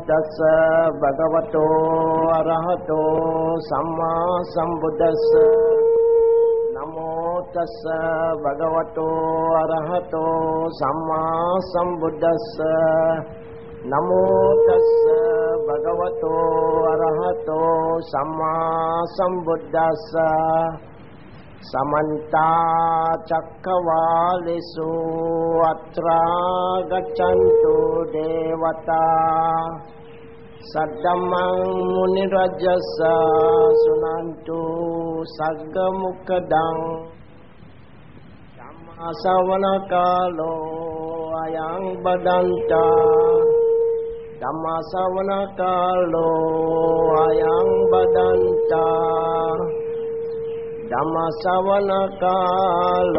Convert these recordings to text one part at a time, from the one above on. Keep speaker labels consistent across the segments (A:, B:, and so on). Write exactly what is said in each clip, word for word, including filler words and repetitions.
A: ตัสสะภะคะวะโตอะระหะโตสัมมาสัมพุทธัสสะนะโมตัสสะภะคะวะโตอะระหะโตสัมมาสัมพุทธัสสะนะโมตัสสะภะคะวะโตอะระหะโตสัมมาสัมพุทธัสสะสมันตาจักขวาลิสุอัตรากัจจันตุเดวตาสัตตมังมุนิราชสะสุนันตุสักกมุขดังธัมมาสวนกาโลอายังบดันตาธัมมาสวนกาโลอายังบดันตาธัมมาสวนกาโล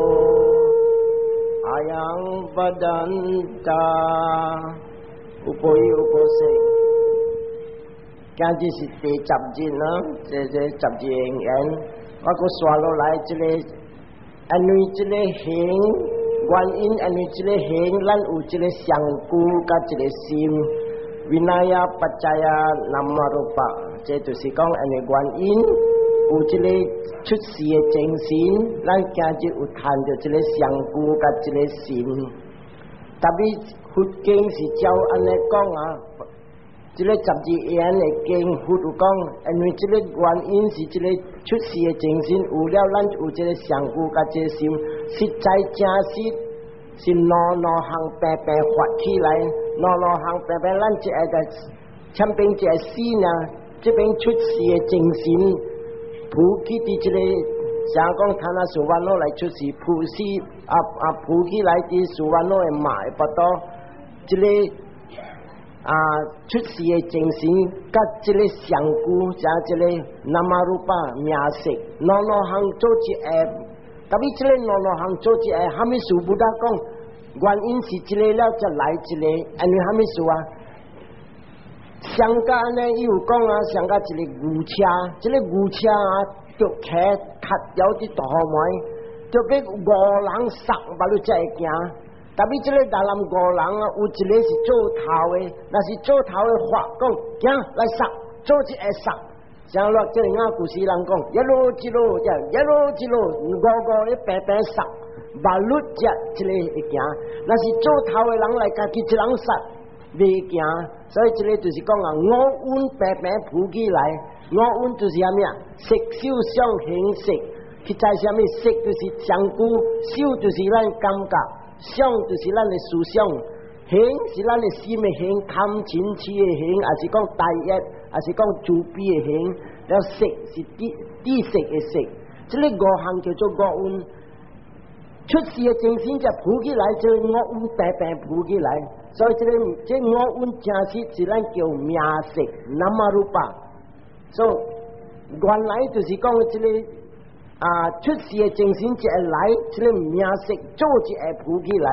A: อายังบดันตาอุปยอุปเสกการที่สิเตจับจีนะเจเจจับจีเองเองว่าก็สวาโลไลจิเลอันนี้จิเลเฮงกวนอินอันนี้จิเลเฮงลันอุจิเลเสียงกูกัจิเลซิมวินัยปัจจายนามารูปะเจตุสิกองอันนี้กวนอินอุจิเลชุดเสียเจงสินลันการจิอุทานจิเลเสียงกูกัจิเลซิมแต่บิหุดเก่งสิเจ้าอันนี้กองอ่ะจิเลจับจีเอ็นเก่งหุดอุกองอันนี้จิเลกวนอินสิจิเลชุดเสียเจงสินอุเลี้ยวลันอุจิเลเสียงกูกัจิเลซิมสิใจจ้าสิสินอนอหังแปะแปะขวัดขี้ไหลนอนอหังแปะแปะลันจะไอ้แต่ฉันเป็นจะซีนะจะเป็นชุดเสียเจงสินผู้ขี้ติจิเลสางกองธนาสุวรรณโนไหลชุดสีผู้สีอับอับผู้ขี้ไหลตีสุวรรณโนเอ็มหมายปะตอจิเลอ่าชุดเสียเจงสิงกัดจิเลเสียงกูจางจิเลนามารูปะมีอาศิกนอนอหังโจจิเอกับจิเลนอนอหังโจจิเอฮามิสุบุดากองกวนอินสิจิเลแล้วจะไหลจิเลอันนี้ฮามิสุอ่ะ香港呢有讲啊，香港一个牛车，这个牛车啊，就开卡有啲大门，就俾五人塞把路才会行。但係这个大南五人啊，有一个是做头的，那是做头的话讲，行来塞，做一个塞。像落这个故事人讲，一路一路这一路一路，五个一白白塞，把路这这个会行。那是做头的人来家己一人塞。未行，所以这里就是讲啊，我运白白铺起来，我运就是啥物啊？色受想行识，去在啥物？色就是香菇，受就是咱感觉，想就是咱的思想，行是咱的心的行，看清楚的行，还是讲大一，还是讲主笔的行，然后色是底底色的色，这里五行叫做五运。出事嘅正先就鋪起來，就惡運白白鋪起來，所以這個這惡運正是自然叫名色那麼รูปะ，所以原來就是講這個啊出事嘅正先就係來，這個名色做就係鋪起來，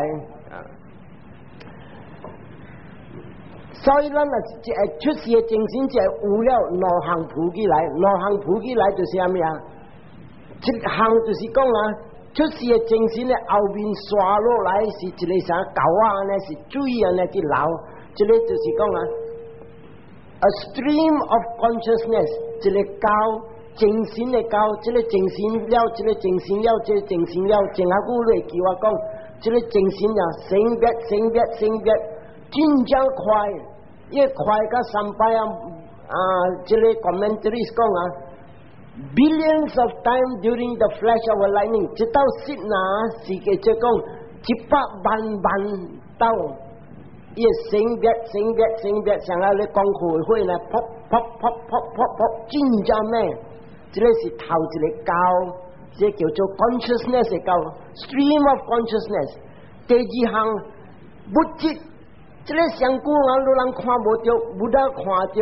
A: 所以咱啊就係出事嘅正先就係有了兩行鋪起來，兩行鋪起來就是啥物啊？一行就是講啊。出事嘅正線咧，後面刷落來是一個啥狗啊呢？是水啊呢？啲流，這個就是講啊，a stream of consciousness， 這個高正線嘅高，這個正線了，這個正線了，這個正線了，正下古嚟叫我講，這個正線啊，升別升別升別，真正快，一快個三百啊啊，這個 commentaries 講啊。Billions of time during the flash of a lightning， 直到刹那時嘅即講一百萬萬到，一升別升別升別，像啊你講開會呢，噗噗噗噗噗噗，真正咩？這個是頭一個高，這叫做 consciousness 嘅高 ，stream of consciousness。第二項物質，這個上古人都人看無到，無得看到。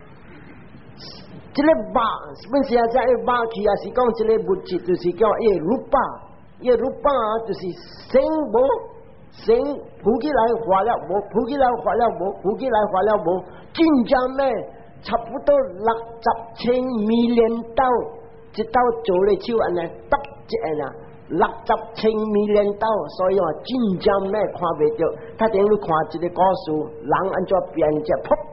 A: 这个把本身在把去也是讲这个物质，就是叫耶รูปะ，耶รูปะ就是生无生铺起来化了无，铺起来化了无，铺起来化了无，真正咩？差不多六十千 million 刀，一刀做咧手安尼，得一下啊，六十千 million 刀，所以话真正咩看袂到，他等于看一个故事，人安怎变只噗。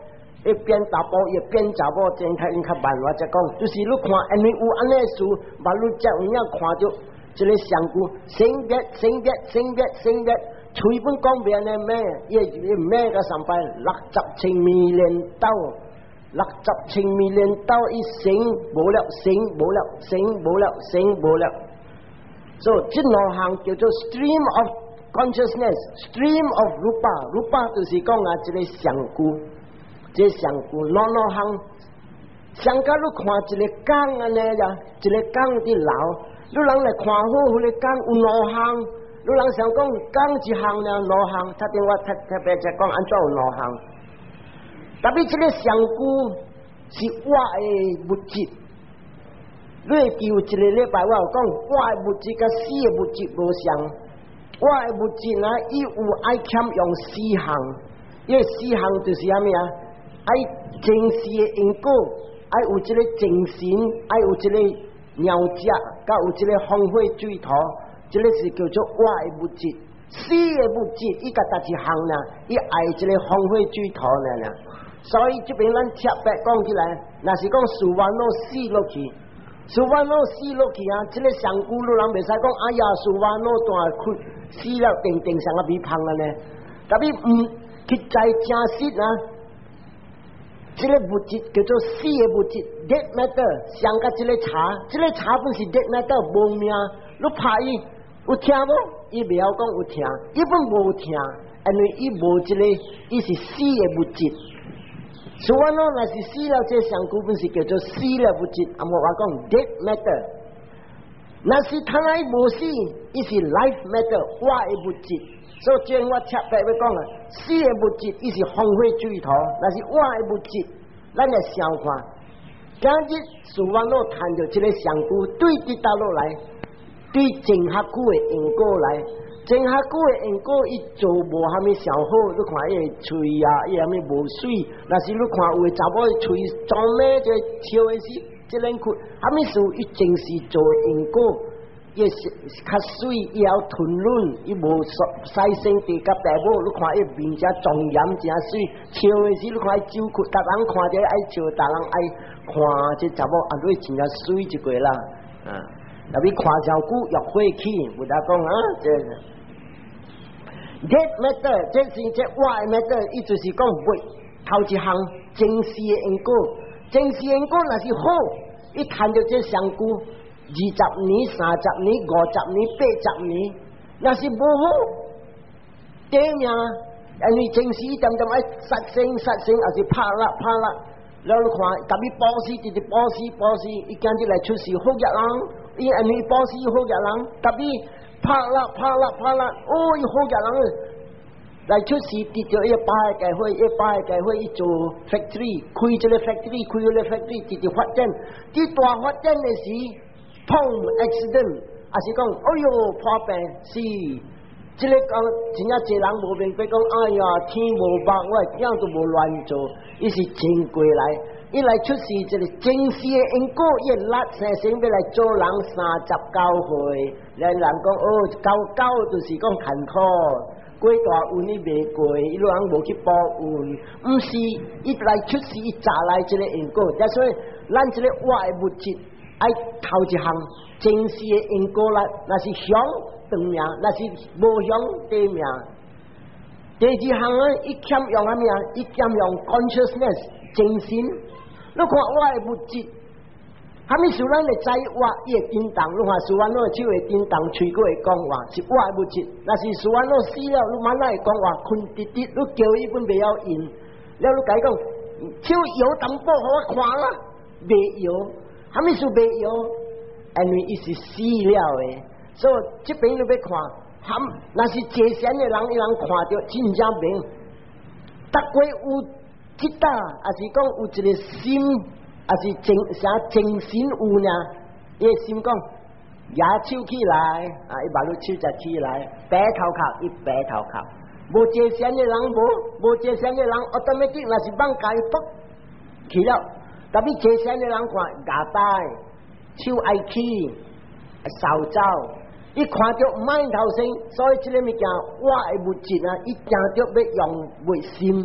A: 会变查甫，也变查某，真较因较慢。我则讲，就是你看，因为有安尼事，马路才有影看到一个上句，性别、性别、性别、性别，随便讲别安尼咩，伊伊咩个上班，六十千米连刀，六十千米连刀，伊性无了，性无了，性无了，性无了。所以这两项叫做 stream of consciousness，stream of rupa，rupa 就是讲啊，一个上句，这上句两两项，上甲你看一个工安尼呀，一个工伫老，你人来看好，迄个工有两项，你人想讲工一项呢，两项，他电话特特别在讲安怎有两项，特别这个上句是我的物质。你会记有一个礼拜我有讲，我的物质甲死的物质无相，我的物质呢，伊有爱欠用四项，因为四项就是啥物啊？爱正视的因果，爱有一个精神，爱有一个鸟只，甲有一个风火水土，这个是叫做我的物质。死的物质，伊甲搭一项呢，伊爱一个风火水土呢呢。所以这边咱特别讲起来，若是讲事完了死落去。事完了死落去啊！这个上古路人袂使讲，哎呀，事完了断开死了，定定上个微胖了呢。特别唔去在正实啊，这个物质叫做死的物质 ，dead matter， 上甲这个茶，这个茶本是 dead matter 无命，你拍伊有听无？伊袂晓讲有听，伊本无听，因为伊无这个，伊是死的物质。所以呢，那是死了，这上古本是叫做死了物质，阿莫话讲 dead matter。那是他来无死，伊是 life matter， 活的物质。所以今我特别要讲啊，死的物质伊是风火水土，那是活的物质，咱来想看。今日所以呢，谈到这个上古对滴倒落来，对正下久的因果来。正下久的因果，伊做无虾米上好，你看伊喙啊，伊虾米无水，若是你看有的查某喙装咩就笑的是，即轮骨，虾米事伊正是做因果，伊是较水，伊还吞润，伊无细生地甲大母，你看伊面只庄严真水，笑的是你看伊酒骨，逐人看着爱笑，逐人爱看这查某啊，你真正水一个啦，啊，特别看上久约会去，有得讲啊，这。dead matter， 这是这活的 matter， 伊就是讲为头一项正视的因果，正视因果若是好，伊谈到这上句二十年、三十年、五十年、八十年，若是无好，对命，因为正视伊点点爱杀生杀生，还是拍啦拍啦，然后你看，特别保死直直保死保死，伊今日来出事好日人，伊因为保死好日人，特别。拍啦拍啦拍啦！哦，伊好日人来出事，跌咗一百个计会，一百个计会伊做 factory， 开咗个 factory， 开咗个 factory， 直直发展，啲大发展嘅时，碰 accident， 还是讲，哎哟破病是，即个讲真正一人无明白讲，哎呀天无白，我样都无乱做，伊是正过来。伊来出事，这个正视的因果，伊拉生生要来做人三十九岁，人人讲哦，九九就是讲坎坷，过大运伊未过，伊人无去报运，毋是伊来出事，伊查来这个因果，所以咱这个活的物质，爱头一项正视的因果啦，那是祥长命，那是无祥地命。第二项啊，伊欠用啥物啊？伊欠用 consciousness 精神。你看我的物质，虾米事咱会知我伊会叮当？你看事完了手会叮当，喙骨会讲话，是我的物质。若是事完了死了，你满哪会讲话？困直直，你叫伊本袂晓应。了你甲伊讲，手摇淡薄，互我看啦，袂摇。虾米事袂摇？因为伊是死了的，所以这边你要看，含若是坐禅的人，伊人看到真正明，逐过有。即搭也是讲有一个心，也是精啥精神有呢？伊心讲举手起来，啊，伊把路手就起来，摆头壳，伊摆头壳。无坐禅的人无，无坐禅的人，我当面若是放解卜起了，特别坐禅的人看举摆，手爱起，扫走。伊看到唔爱头先，所以这个物件我的物质啊，伊定着要用为心。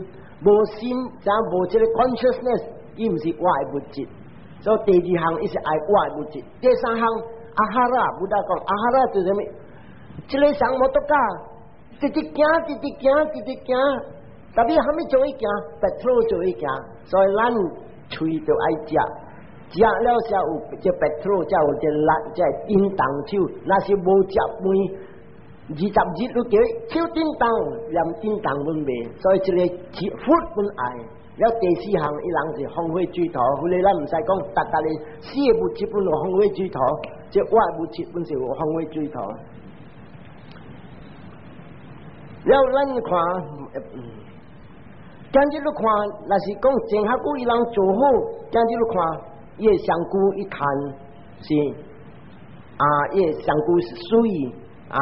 A: 无心，咱无这个 consciousness， 伊毋是我的物质。所以第二项伊是爱我的物质。第三项阿哈拉，不得讲阿哈拉就是什么？这个上摩托卡，直直行，直直行，直直行，特别还没做一行，白兔做一行，所以咱喙就爱食。食了才有这白兔，才有这力，才叮当手。那是无食饭，二十日都叫手叮当，连叮当都未。所以这个福本爱。了第四项，伊人是荒废主头，所以咱唔使讲，大家的事业物质本有荒废主头，这我物质本是有荒废主头。了咱看，今日你看，若是讲前下古伊人做好，今日你看。伊个香菇一看是啊，伊个香菇是水啊。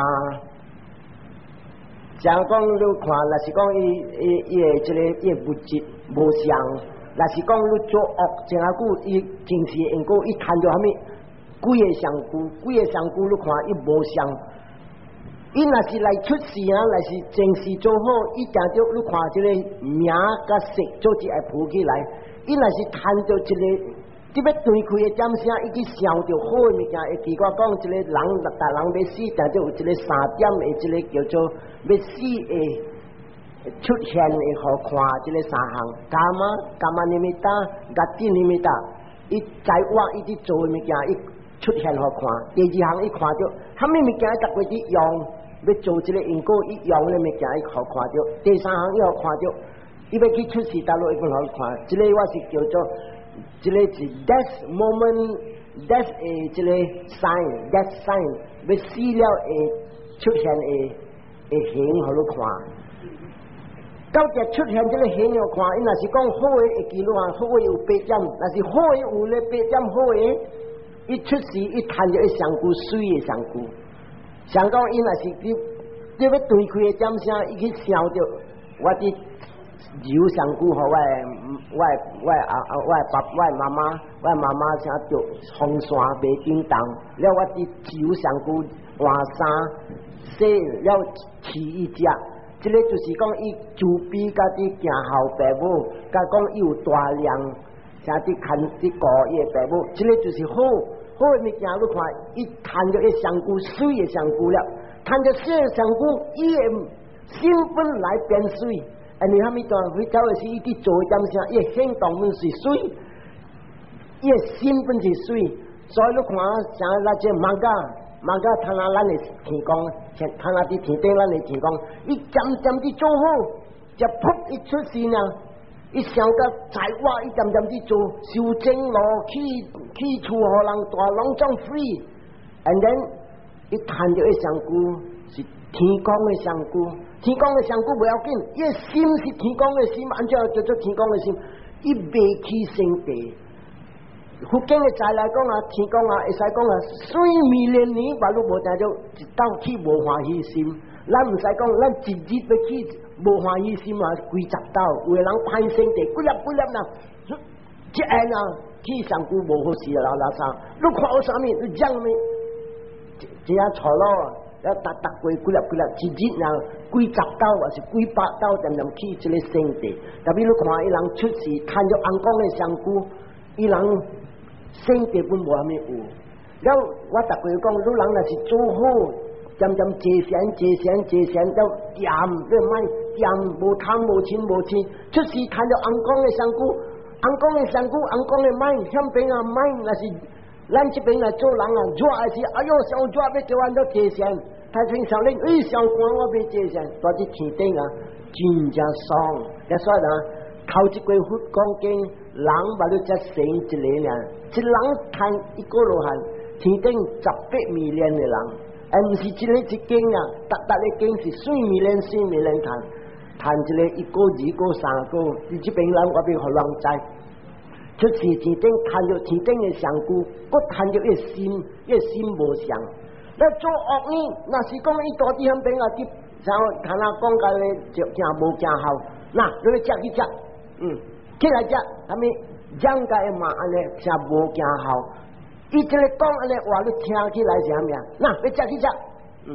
A: 像讲你看，若是讲伊伊伊个即个伊个物质无相，若是讲你做恶，前下久伊平时因果伊看到虾米几个香菇，几个香菇你看伊无相。伊若是来出事啊，若是正事做好，伊定着你看即个名甲色做只会浮起来。伊若是看到一个。这要对开的点声，已经想到好的物件，会记我讲，一个人大人要死，但就有一个三点的，一个叫做要死的出现的好看，这个三项，干嘛干嘛尼米达，甲丁尼米达，伊在我伊伫做的物件，伊出现好看。第二项伊看到，虾米物件逐规伫用，要做一个因果，伊用的物件伊好看到。第三项伊好看到，伊要去出世大陆伊个好看，这个我是叫做。这个是 death moment，death 诶，这个 sign，death sign， 要死了会出现诶诶形，互你看。到只出现这个形互看，伊若是讲好诶，会记录啊，好诶有八点；若是好诶有咧八点好诶，伊出世伊看着一香菇水诶香菇。想讲伊若是你你要对开诶点声，伊去想着我伫。油香菇，互我我我啊啊我爸我妈妈我妈妈啥着风扇袂叮当，了我伫油香菇换衫洗了饲伊食，这个就是讲伊自卑，甲伫行后爸母，甲讲伊有大量，啥伫看伫顾伊的爸母，这个就是好好的物件。你看，伊看着一香菇水的香菇了，看着水的香菇，伊的兴奋来变水。哎，你还没到，会到的是一啲做点声，伊行动本是水，伊心本是水，所以你看像那只马家，马家他那咱的天公，他那啲天顶咱的天公，伊渐渐地做好，就噗一出世呢，伊想到财话，伊渐渐地做，修正路去去处互人大拢种 free，and then 伊看到一香菇是天公的香菇。天公的香菇不要紧，伊个心是天公的心，按照叫做天公的心，伊未起生地。福建的再来讲啊，天公啊，会使讲啊，水米连年，话你无定就一道起无欢喜心。咱唔使讲，咱一日要起无欢喜心啊，几十道，有个人歹生地，几粒几粒呐，一下啊，起香菇无好事啦，拉啥？你看我啥物？你讲咩？这样错咯。要达达过几粒几粒，一日人几十刀或是几百刀，渐渐起这个生地。特别你看伊人出世，看着红光的香菇，伊人生地本无虾米有。了我逐个讲，你人若是做好，渐渐节省节省节省，了咸你莫咸无汤无清无清，出世看着红光的香菇，红光的香菇，红光的麦，向边啊麦那是。咱这边来做人啊，热的是，哎哟，上热要叫俺都节省。太平上令，哎，上官我要节省，到这天顶啊，真正爽。要说啦，头一过佛讲经，人把你才生一个呢，一人看一个罗汉，天顶十八米连的人，而不是一个一经啊，达达的经是四米连四米连谈，谈一个一个二个三个，你这边人我要互人知。就是天顶看着天顶的香菇，我看着一心，一心无相。那做恶呢？那是讲伊到底向边啊？啲像看他讲个咧，就正无正好。那你去食去食，嗯，起来食，他们讲个嘛安尼，正无正好。伊这个讲安尼话，你听起来是虾米啊？那你食去食，嗯，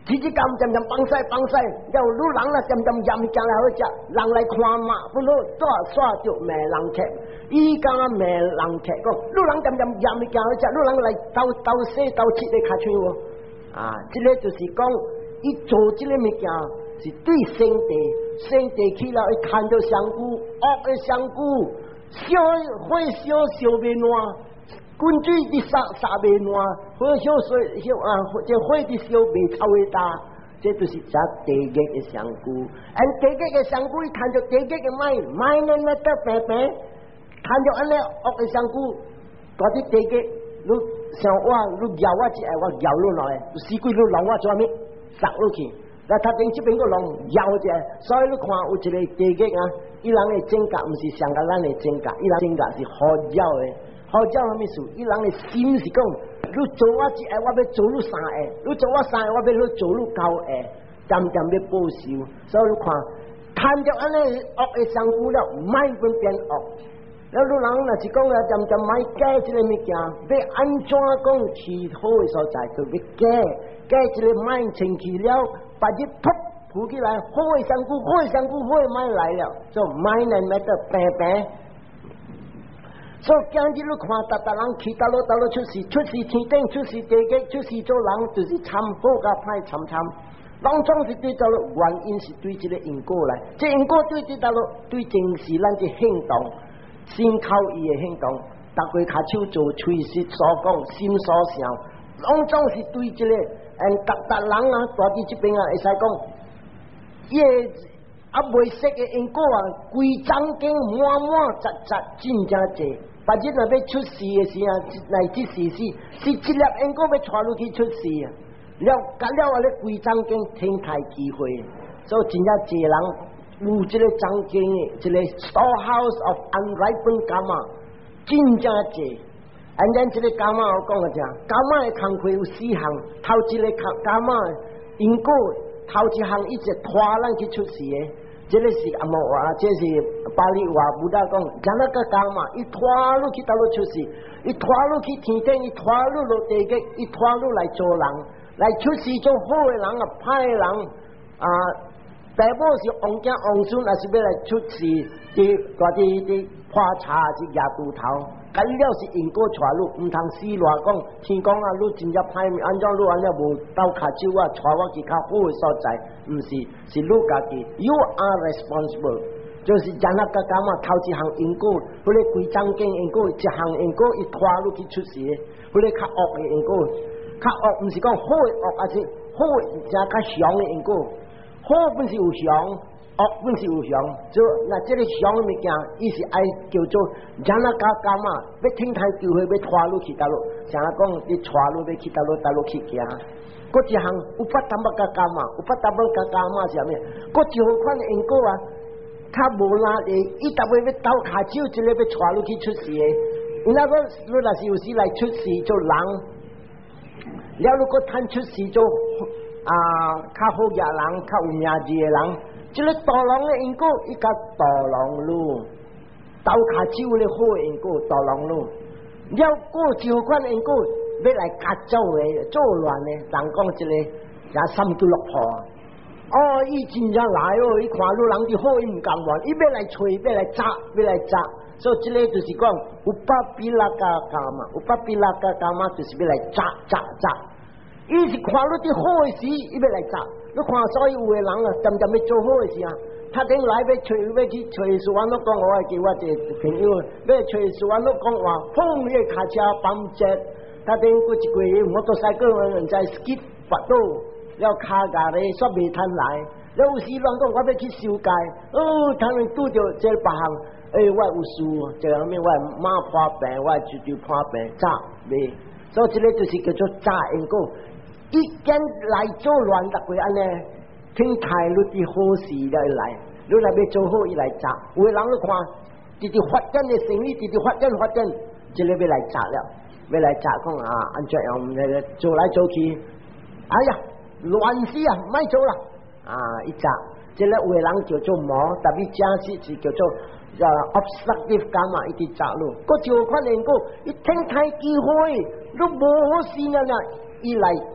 A: 天天咁渐渐放晒放晒，了路人啦渐渐嫌伊行来好食，人来看嘛，不如多耍着骂人客，伊讲骂人客讲，路人渐渐嫌伊行好食，路人来斗斗洗斗切的卡穿喎，啊，这个就是讲，伊做这个物件是对生地，生地起来，伊看到香菇，恶的香菇，烧火烧烧袂烂。滚水的杀杀袂烂，火烧水烧啊，这火的烧袂臭会大，这就是食地鸡的香菇。按地鸡的香菇，伊看到地鸡的麦麦呢那得白白，看到安尼恶的香菇，嗰啲地鸡，你像我，你咬我只，我咬落来，死鬼你弄我做咩？杀落去，那他等这边个弄咬只，所以你看有一个地鸡啊，伊人的整甲唔是像个咱的整甲，伊人整甲是好咬的。好叫什么事？伊人的心是讲，你做我一下，我要做你三下；你做我三下，我要你做你九下，渐渐要报仇。所以你看，看着安尼恶的香菇了，唔买分变恶。了你人若是讲啊，渐渐买改这个物件，要安怎讲起好的所在，就要改改这个买清气了，把它噗扑起来，好的香菇，好的香菇，好的买来了，就买来买得平平。所以今日你看，达达人去到路到路出事，出事天顶，出事地基，出事做人就是参好甲歹参参。当中是对到路原因是对这个因果来，这因果对这到路对正是咱的行动，先靠伊的行动，大家卡手做吹实所讲，心所想，当中是对这个嗯达达人啊，大地这边啊，会使讲，伊啊未识的因果啊，规章经满满杂杂，真正济。把日若要出事的时啊，来即时事，是一粒因果要传落去出事啊。了，甲了啊咧规章经天台机会，所以真正济人有这个章经的，这个 storehouse of unripened karma， 真正济。安咱这个karma我讲个啥？karma的工课有四项，头一个 karma 因果，头一项一直拖咱去出事的。这个是阿摩话，这是巴利话，不大讲，讲那个讲嘛，一拖路去到路出事，一拖路去天顶，一拖路落地基，一拖路来做人，来出事做好的人啊，歹的人啊，大部是王家王孙，还是要来出事的，嗰啲啲破茶是牙肚头，咁了是因果带路，唔通死乱讲，天讲啊，你真正歹命，安怎你安尼无斗卡手啊，带我去较好的所在，唔是，是你家己 ，you are responsible， 就是人啊个讲嘛，头一项因果，嗰啲规章经因果，一项因果一拖路去出事，嗰啲较恶的因果，较恶唔是讲好的恶，而是好的正较祥的因果，好本是有祥。恶本是有祥，就那这个祥的物件，伊是爱叫做人啊家家嘛，要天台教会要拖路去倒路，像讲你拖路要去倒路倒路去行。嗰一项有法淡薄家家嘛，有法淡薄家家嘛是啥物？嗰一号款的因果啊，较无啦诶，伊逐尾要斗骹手，一个要拖路去出事的。那个如若是有时来出事做人，了如果趁出事做啊较好嘅人，较有名字的人。这个大龙的因果，伊甲大龙路，斗卡手的好的因果，大龙路。了过几款因果，要来夹走的、作乱的，人讲这个也心都落破。哦，伊真正来哦，伊看路人的好，伊唔甘愿，伊要来找，要来砸，要来砸。所以这个就是讲，有巴比拉加加嘛，有巴比拉加加嘛，就是要来砸砸砸。伊是看路的好的时，伊要来砸。你看所有的人啊，渐渐要做好的事啊，他顶来要找要去找苏安都讲，我叫我一个朋友，要找苏安都讲话，碰那个卡车绑折，他顶过一个月摩托车个人在 skip 滑倒，了卡架咧煞未摊来，了有时乱讲我要去修改，哦，他们拄着这别项，诶、欸，我有事，这个咩我马破病，我猪猪破病，炸未，所以这个就是叫做炸因果。一间来做乱达鬼安尼，听台律的好事来来，你若要做好伊来砸，有的人你看，直直发展的生意，直直发展发展，这个要来砸了，要来砸讲啊，安怎样那个做来做去，哎呀，乱死啊，卖做啦，啊一砸，这个有的人叫做魔，特别正式是叫做啊 obstructive 感嘛，一直砸路，个就款能够一听台机会，你无好事啊啦，伊来。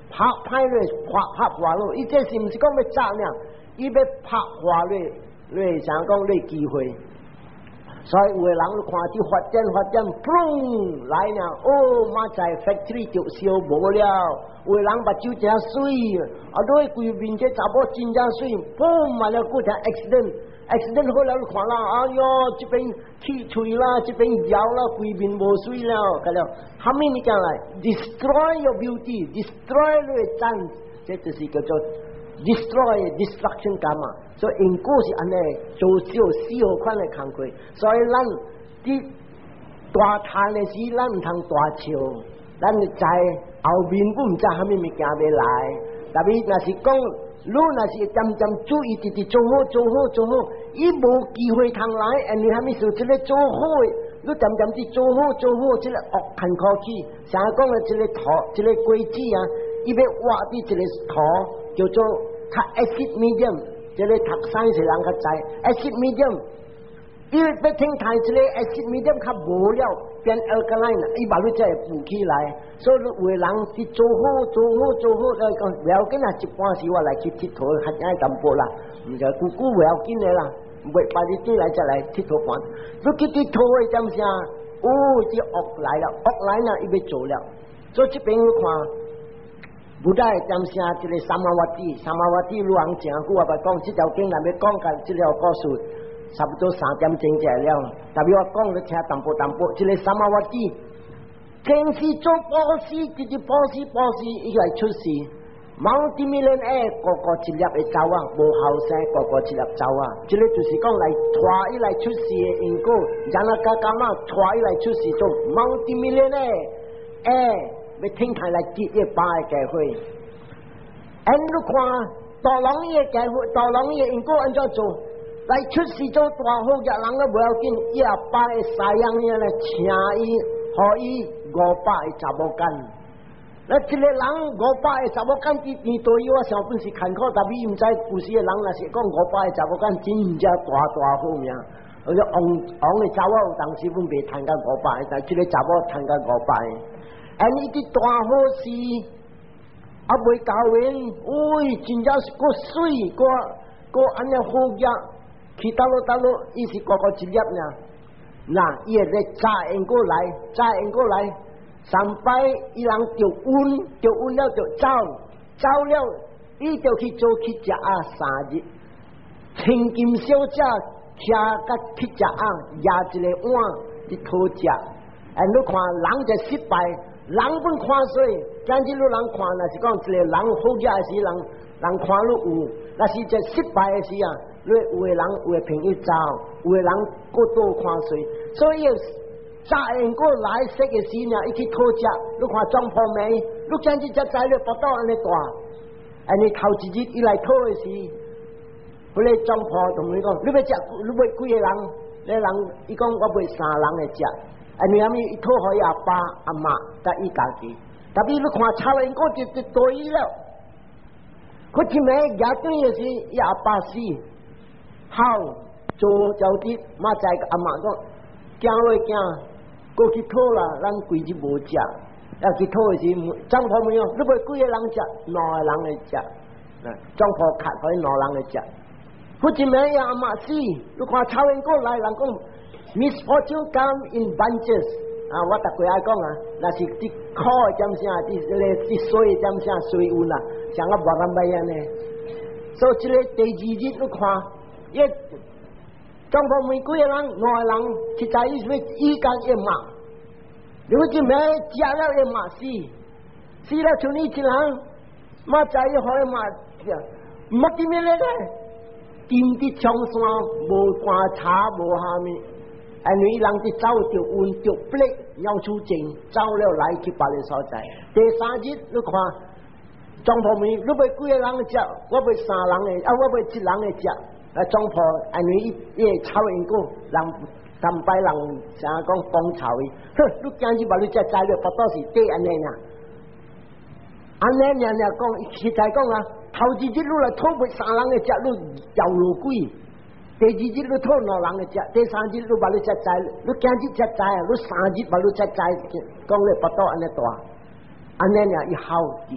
A: 拍拍落拍拍花落，伊这是毋是讲要炸呢？伊要拍花落落，想讲落机会。所以有个人看啲发展发展，砰来呢，哦，马仔 factory 就烧无了。有个人目睭真水，啊，对规面这查某真正水，砰完了，过条 accident。accident 好了，你看啦，哎哟，这边气吹啦，这边摇啦，规面无水了，看了，后面你讲来 ，destroy your beauty，destroy your chance， 这就是叫做 destroy destruction 感嘛。所以因果是安尼，做少四号款的工课，所以咱啲大摊的时，咱唔通大笑，咱就知后面不唔知虾米物件要来，特别若是讲。如若是渐渐注意直直做好做好做好，伊无机会通来，而你还没说这个做好的，你渐渐地做好做好，这个恶看可起，像讲的这个土，这个轨迹啊，伊要挖的这个土叫做较 acid medium， 这个读 science 人较知 acid medium。伊要听谈这个 acid medium 较无了，变 alkaline， 伊把你再补起来，所以有个人去做好做好做好，来讲不要紧啊，一般时我来去佚佗，较爱淡薄啦，唔就姑姑不要紧的啦，袂把你对来再来佚佗玩，你去佚佗的点啥？哦，这恶来了，恶来了，伊要做了，所以这边我看。古代点啥？这个三毛瓦地，三毛瓦地路行正久啊！白讲，这条经内面讲緊这条故事。差不多三點鐘就了，特別我講你聽淡薄淡薄，一個三萬瓦地，平時做保險，直接保險保險，伊來出事，某啲咩人誒，個個一粒會走啊，無後生個個一粒走啊，這個就是講來拖伊來出事嘅因果，人啊家家嘛拖伊來出事做，某啲咩人誒，誒，要聽起來結一把嘅機會，咁你看大浪嘅機會，大浪嘅因果安怎做？来出事做大好嘅人都不要紧，一百个西洋人来请伊，予伊五百个查某干。那一个人五百个查某干，伫面对我上本是坎坷，但比唔知有时个人若是讲五百个查某干，真唔只大大好命。而且王王嘅查某有当时本未赚到五百个，但这个查某赚到五百个。而呢啲大好事，啊未搞完，喂，真正是个水，个个安尼好嘢。去到路到路，伊是个个一粒呢。那伊会来炸因过来，炸因过来，三摆伊人就温，就温了就走，走了，伊就去做去食啊三日。千金小姐徛甲去食啊，压一个碗去讨食。哎，你看人就失败，人本看水，今日路人看，若是讲一个人好食的时，人人看路有，若是这失败的时啊。你有个人有个朋友走，有个人过多看水，所以炸人过来食嘅时呢，伊去讨食，你看装破面，你今日只材料不到安尼大，安尼头一日伊来讨嘅时，佢嚟装破同你讲，你要食，你买几个人？你人伊讲我买三人嚟食，安尼阿咪伊讨互伊阿爸阿妈甲伊家己，特别你看炒人过就就多伊了，佢一暝夜短嘅时，伊阿爸死。好做就啲马仔阿妈讲，惊落惊，过去讨啦，咱规日无食，要去讨的时，张婆没有，你买几个人食，两个人来食，张婆卡可以两人来食。佢一暝呀阿妈死，你看超人过来，人讲 misfortune come in bunches， 啊，我逐个爱讲啊，那是啲苦的点啥，啲咧啲水点啥水运啦，像我无咁买安尼，所以这个第二日你看。一中国每几个人，两个人去在一起一干一马，如果就没加了一马死，死了就你一人，马在一好一马，冇点咩咧？掂啲长山无观察无下面，哎你人哋走就换就不力，要出证走了来去别个所在。第三日你看，中国每你买几个人食，我买三人嘅，啊我买一人嘅食。啊，中婆，安尼伊伊炒因果，人三摆人啥讲讲炒伊，哼，你今日把你只材料不到是对安尼呀？安尼呀呀讲，实在讲啊，头一日你来讨买三人嘅食，你摇落鬼；第二日你讨两人嘅食，第三日你把你只材，你今日只材啊，你三日把你只材讲咧不到安尼大，安尼呀伊好啲，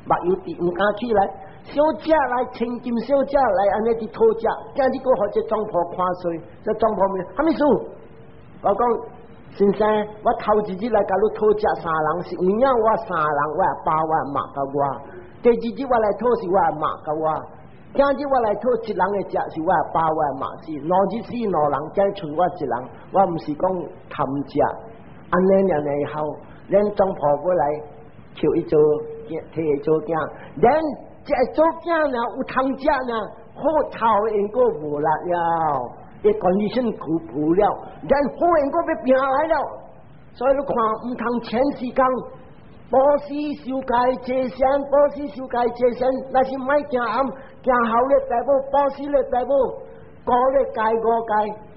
A: 目有地唔敢起来，小姐来，千金小姐来，安尼伫讨价，今日过互这庄婆看衰，这庄婆问：，哈咪事？我讲先生，我头一日来甲你讨价三人，是有影我三人，我也把我骂甲我；第二日我来讨是我也骂甲我；今日我来讨一人的价是我也把我骂死。两日死两人，今日剩我一人，我唔是讲贪价，安尼两年后，咱庄婆要来求伊做。摕伊做囝，连这做囝呢有通食呢，好头因果无力了，伊管理性苦苦了，连好因果要拼来了，所以你看唔通前时间，保时修改节省，保时修改节省，那是买行暗行后咧大补，保时咧大补，高咧改五改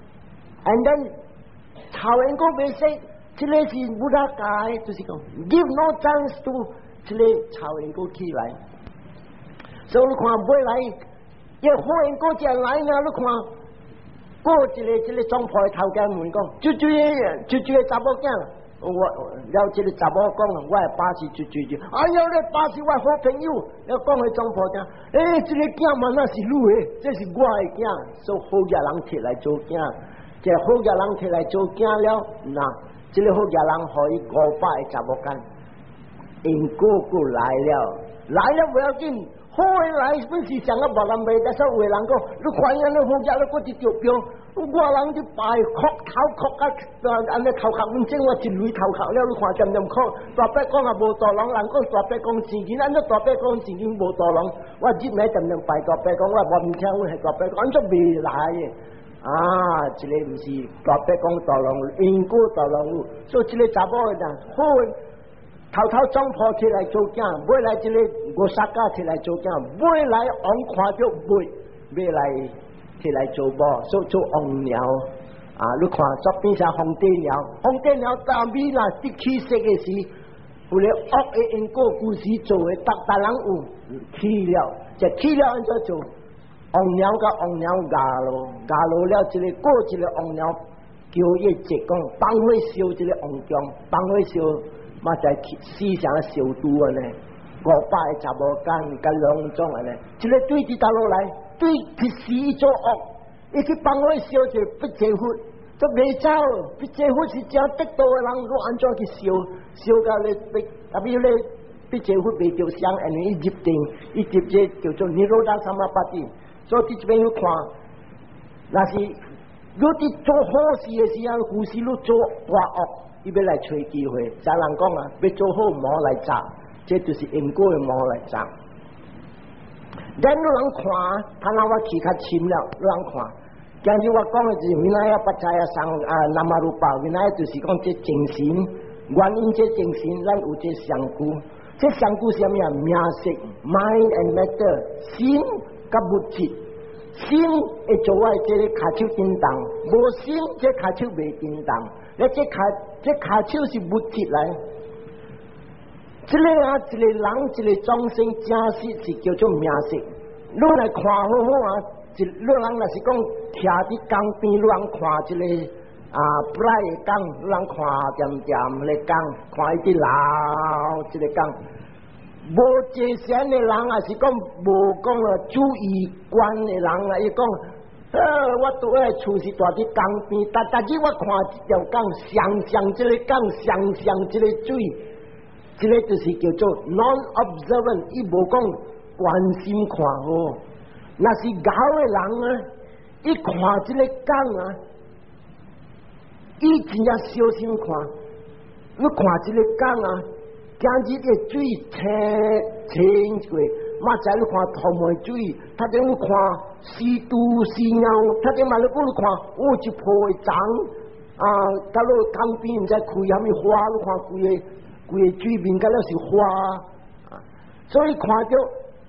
A: ，and then 头因果未识，这个是不得改，就是讲 give no chance to。这个超因果起来，所以你看买来，一好因果进来呢，你看，过一个这个庄婆的头家问讲，就就就就个查某囝，我了这个查某讲，我的爸是就就就，哎呀，你爸是我好朋友，要讲给庄婆听，诶，这个囝嘛那是你的，这是我的囝，所以好家人摕来做囝，这好家人摕来做囝了，那这个好家人可以五百个查某囝。因果果来了，来了不要紧，好的来本是上个无人袂，但是有的人讲，你看人你好家你过一条标，我人就排哭头哭啊，安尼头壳唔正，我一累头壳了，你看点点哭，大伯讲也无大人，人讲大伯讲钱钱，安尼大伯讲钱钱无大人，我日暝点点拜大伯讲，我无唔听我系大伯讲，安怎未来嘅？啊，这个唔是大伯讲大人，因果大人，所以这个查某嘅人好。头头庄婆摕来做囝，买来这个五沙家摕来做囝，买来王看着买，买来摕来做某，所以做王鸟啊！你看作变成红帝鸟，红帝鸟当面啦，啲起色嘅时，有咧恶嘅因果故事做嘅，达达人有起了，就起了安怎做？王鸟甲王鸟牙咯，牙咯了，一个过一个王鸟叫一直讲，帮会烧一个王姜，帮会烧。嘛在思想嘅小度啊呢，五百个查某囝甲两种啊呢，一个对伫倒落来，对去死做恶，伊去帮我烧一不结婚，都未走，不结婚是正得道嘅人，我安怎去烧？烧到你被，特别你不结婚未着香，安尼伊入定，伊直接叫做尼罗达三马八地，所以这边要看，那是如果做好事嘅时候，故事都做大恶。伊要来找机会，咱人讲啊，要做好魔来砸，这就是因果的魔来砸。咱有人看，他那我气较深了，有人看。今日我讲的就是原来要不在啊上啊南马鲁巴，原来就是讲这精神，原因这精神，咱有这香菇，这香菇是什么呀？名色 ，mind and matter， 心甲物质，心会做我这个骹手叮当，无心这骹手未叮当。那这卡这卡手是物质来，这个啊，一个人一个众生假设是叫做名色。你来看好好啊，一你人若是讲徛伫江边，你人看一个啊不赖的江，你人看点点的江，看伊伫老一个江。无节省的人啊，是讲无讲啊注意观的人啊，伊讲。呃，我拄个厝是住伫江边，但但是我看一条江，上上这个江，上上这个水，这个就是叫做 non-observant， 伊无讲关心看好。那是搞的人啊，伊看这个江啊，伊真正小心看。你看这个江啊，今日的水清清过。嘛在你看头毛水，他在你看四度四鸟，他在嘛你讲你看，哦一坡的长啊，到落江边唔知开虾米花，你看规个规个水面，甲了是花啊，所以看到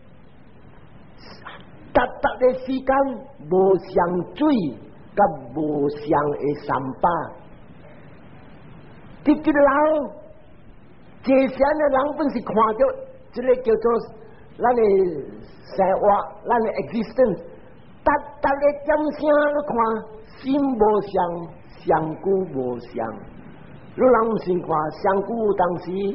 A: 达达的时间无相水，甲无相的三巴，直直老，这些的人本是看到这个叫做。咱的生活，咱的 existence， 达达的点声，你看心无相，相故无相。你人唔信看，相故有当时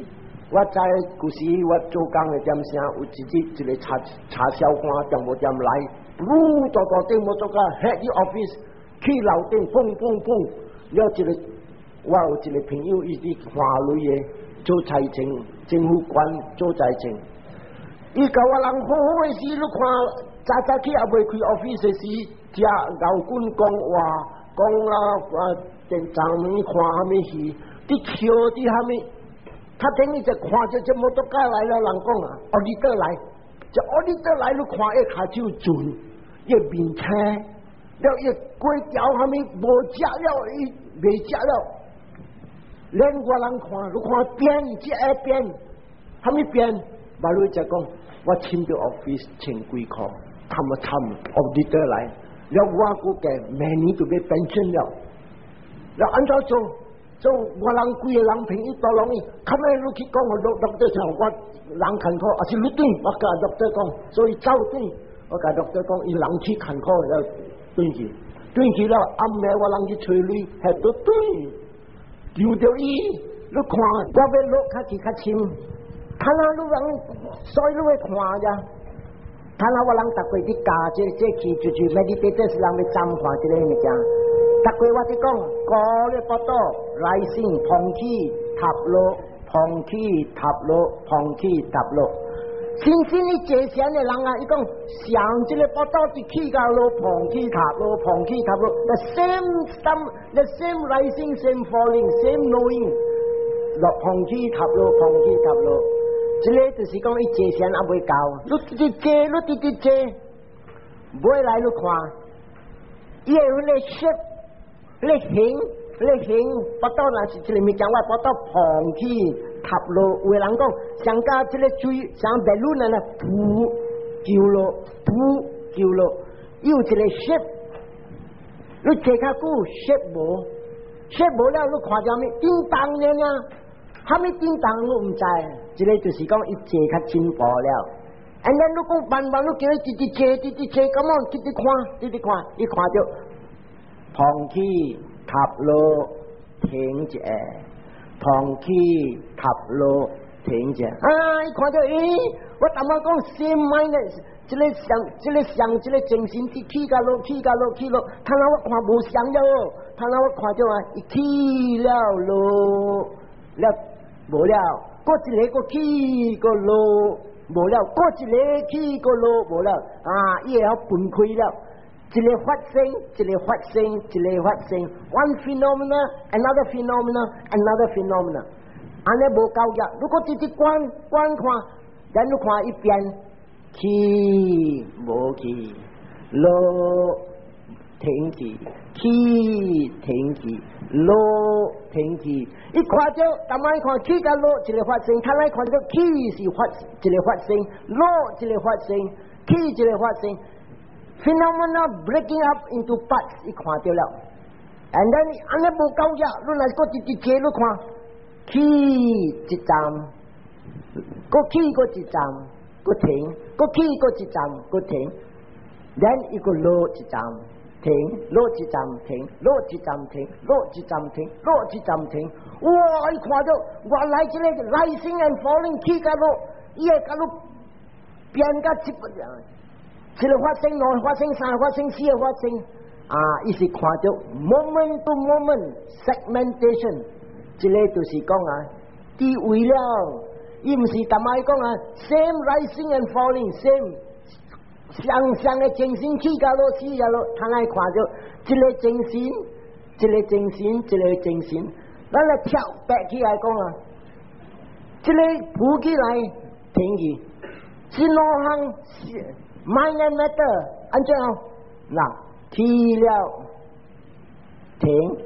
A: 我在古时我做工嘅点声，有自己一个查查销官点无点来，呜，大大顶冇做个 head office 去楼顶，砰砰砰，了一个我有一个朋友，伊伫华类嘅做财政，政府官做财政，伊教我人好好嘅事，你看早早起也未开 office 嘅时，只老官讲话讲啦，啊电站咪看虾米戏，啲桥啲虾米。他等于就看着这摩托车来了，人讲啊，奥利德来，这奥利德来，你看一下就准，一面车，了一规条还没无食了，伊未食了，连我人看，你看变一爱变，还没变，马路就讲，我签到 office 千几块，他们参奥利德来，了我估计明年就被变成了，了按照做。做我人贵嘅人平一多容易，咁樣你去講我錄錄得上，我人勤苦，還是錄對，我甲錄得講，所以走對，我甲錄得講，伊人去勤苦要對住，對住了暗暝我人去吹水，係都對，留着伊，你看我要錄較起較深，睇下你人，所以你會看咋，睇下我人逐個啲教這這去就就 meditate 是人要參看這個物件。特佢我哋講，嗰啲波多來先旁起塔落，旁起塔落，旁起塔落。先先啲借錢嘅人啊，伊講上這個波多就起到落，旁起塔落，旁起塔落。The same stem, the same rising, same falling, same knowing。落旁起塔落，旁起塔落。這個就是講伊借錢也未夠，你直接借，你直接借，唔會來你看，伊係嗰個 shape。你行，你行，不到那是这里面讲话，不到旁起塔落，有人讲，上加这个水，上白路呢，扑叫落，扑叫落，有这个 shape， 你坐较久 shape 无 ，shape 无了，你看到咩？叮当呢呀，还没叮当我唔知，这个就是讲伊坐较进步了。and then 你讲慢慢你叫伊直直坐，直直坐，咁樣直直看，直直看，伊看到。旁起塔落停者，旁起塔落停者。啊！伊看到咦，我頭先講 same mind， 即個想，即個想，即個精神啲起甲落，起甲落，起落。睇下我看無想了，睇下我看到啊，伊起了落，了無了，過一個個起個落，無了，過一個起個落，無了。啊！伊會曉分開了。一個發生，一個發生，一個發生 ，one phenomena, another phenomena, another phenomena， 安尼無夠嘅。如果直直觀觀看，然後看一邊，起無起，落停起，起停起，落停起。一看到，咁樣看起甲落一個發生，睇來看到起是發一個發生，落一個發生，起一個發生。Phenomena breaking up into parts， 伊看到了。And then 安尼無夠呀，你若個直直接你看，起一站，個起個一站，個停，個起個一站，個停。Then 伊個落一站，停，落一站停，落一站停，落一站停，落一站停。哇！伊看到原來這個 rising and falling 起甲落，伊會甲你變甲一個樣。一個發生，兩發生，三發生，四個發生，啊！伊是看到 moment to moment segmentation， 這個就是講啊，地位了，伊唔是淡仔講啊 ，same rising and falling，same 上上嘅精神起甲落，起甲落，通來看到，這個精神，這個精神，這個精神，咱來跳白起來講啊，這個浮起來停去，是兩項是。mind and matter， 安怎樣？嗱，起了停，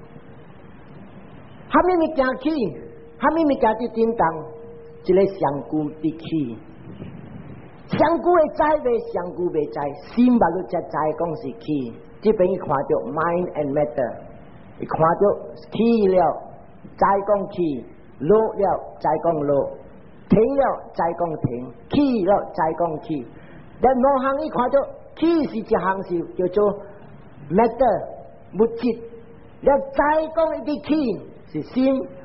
A: 蝦米物件起，蝦米物件佇震動，一個上句佇起，上句會知未？上句未知，心目你才知講是起。這邊伊看到 mind and matter， 伊看到起了，知講起，落了，知講落，停了，知講停，起了，知講起。但兩項伊看到起是一項是叫做 matter 物質，了再講一啲起是心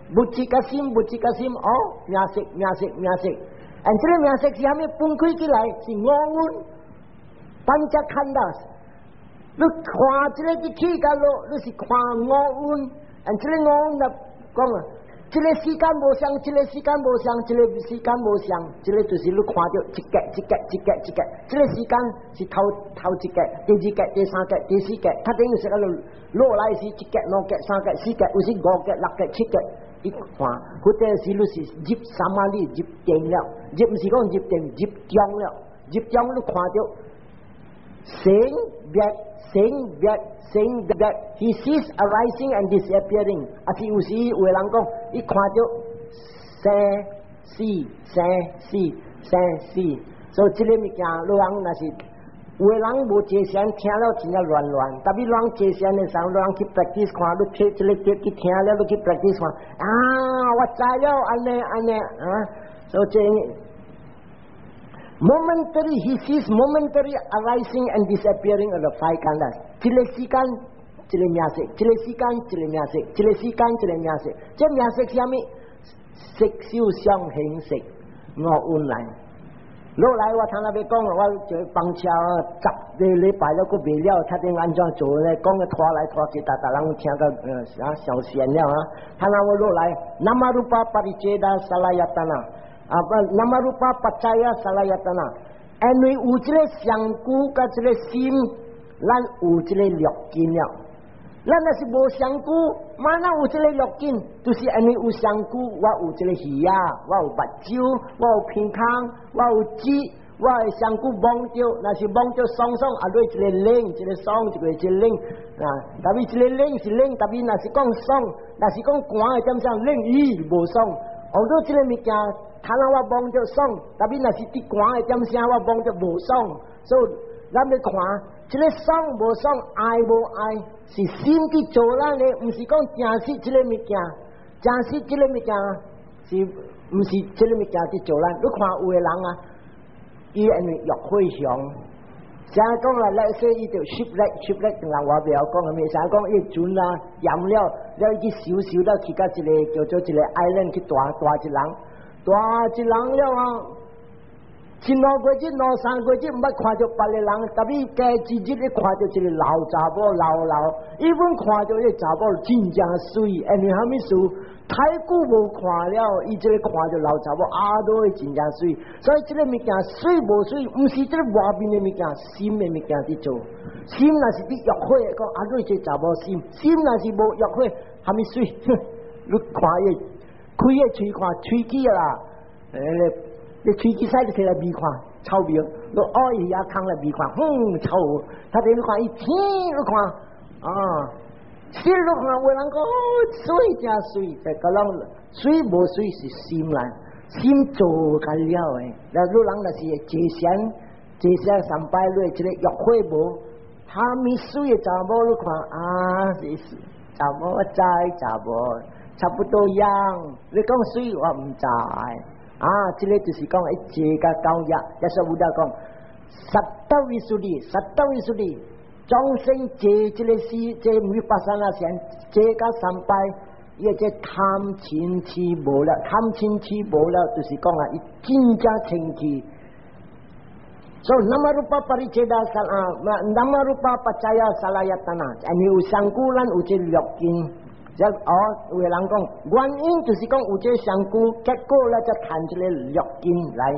A: 物质嘅心，物质嘅心，哦，名色，名色，名色，而这个名色是虾米分开起来？是五蕴，班加看到，你看这个的气甲路，你是看五蕴，而这个五蕴就讲啊。这个时间无相，这个时间无相，这个时间无相，这个就是你看到一格一格一格一格，这个时间是头头一格，第二格、第三格、第四格，它等于是个落落来是一格、两格、三格、四格，有时五格、六格、七格，你看，或者是你是入三马里入电了，入唔是讲入电入中了，入中你看到成别成别。Saying that he sees arising and disappearing， 啊是有时有的人讲，伊看到生死生死生死，所以这个物件，老人那是有的人无接线，听了真正乱乱。但比老人接线的时候，老人去 practice 看，你听这个碟去听了，你去 practice 看，啊，我知了，安尼安尼啊，所以这。Momentary, he sees momentary arising and disappearing of the five khandhas. 这个时间，这个名色；这个时间，这个名色；这个时间，这个名色。这名色是啥物？色受想行识五蕴来。落来我听那边讲，我就帮车十个礼拜了，佫未了，确定安怎做咧？讲个拖来拖去，大大人听到呃啥小闲了啊！他那我落来，nama rupa pariceda salayatana。啊不，那么如把八斋啊，萨拉亚当啊，因为有这个相顾甲这个心，咱有这个六根了。咱若是无相顾，马哪有这个六根？就是因为有相顾，我有这个耳啊，我有目睭，我有鼻腔，我有舌，我会相顾望着，若是望着爽爽，啊，对一个冷，一个爽，一个一个冷啊。但是一个冷是冷，但是若是讲爽，若是讲寒的点上冷，咦，无爽。后头这个物件。他让我望着爽，但是那是滴寒的点声，我望着无爽，所以咱要看，这个爽无爽，爱无爱，是心去做咱的，唔是讲正式这个物件，正式这个物件是唔是这个物件去做咱？你看有的人啊，伊因为欲回想，成日讲啦，那些伊就 shipwreck shipwreck， 同人话不要讲啊，咩？成日讲伊船啊，淹了，了伊去小小的去到一个叫做一个 island 去大大一人。大一人了啊！前两个月、两三个月，唔捌看到别个人，特别加日日咧看到一个老查某、老老，伊本看到迄查某真正水，因为虾米事？太久无看了，伊即个看到老查某啊，都会真正水。所以即个物件水无水，唔是即个外面的物件，心的物件去做。心若是你约会，讲啊，对这查某心；心若是无约会，虾米水？你看伊。开个喙看，喙齿啦，诶，你喙齿使就摕来味看，臭味，你爱伊也空来味看，哼，臭！他等你看伊天，你看啊，心你看，有人讲水真水，就讲人水无水是心来，心做干了诶。那有人那是节香，节香三百类，这个约会无，他咪水的查某你看啊，是查某在查某。差不多样，你讲水我唔知啊，这个就是讲一节个高压，也是有得讲，十道为数的，十道为数的，众生借这个事，这唔会发生啊，先借个三拜，也这贪嗔痴无了，贪嗔痴无了，就是讲啊，伊真正清气。So nama rupa pariceda sal ah, nama rupa pacaya salayatana, and you sangkulan ucil yokin. 即哦，有个人讲，原因就是讲有这香菇，结果咧就谈一个绿根来，